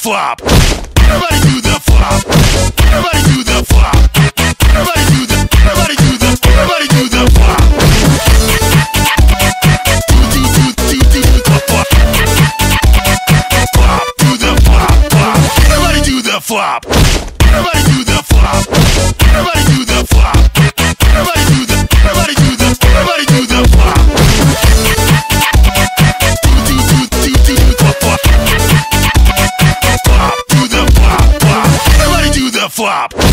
flop. Everybody do the flop. Everybody do the flop. Everybody do the. Everybody do the. Everybody do the flop. Do the flop. Flop. Do the flop. Flop. Everybody do the flop. Everybody do the flop. Everybody do the flop. Everybody do the. Everybody do the. Everybody do the flop. Flop.